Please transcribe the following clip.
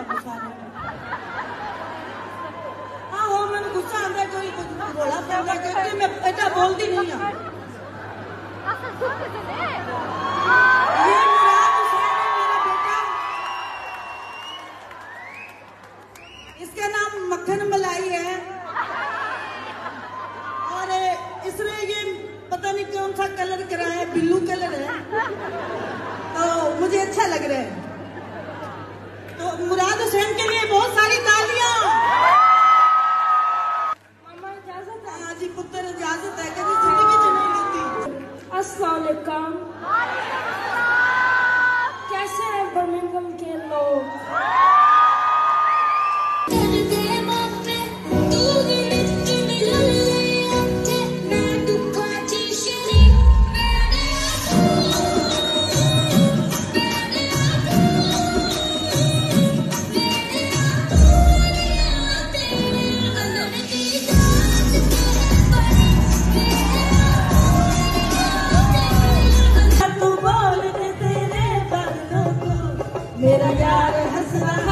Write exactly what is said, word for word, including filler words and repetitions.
हाँ हो मैंने गुस्सा आंदा कोई बोला पाऊंगा क्योंकि मैं बेटा बोलती नहीं हूँ। ये मुराद हुसैन है मेरा बेटा, इसका नाम मक्खन मलाई है और इसने ये पता नहीं कौन सा कलर कराया है, ब्लू कलर है तो मुझे अच्छा लग रहा है। तो मुराद हुसैन के लिए बहुत सारी तालियां। मामा इजाजत है? हाँ जी पुत्र इजाजत है, कभी जिंदगी च नहीं मिलती। अस्सलाम वालेकुम। कैसे हैं बर्मिंघम के लोग? मेरा यार हंस रहा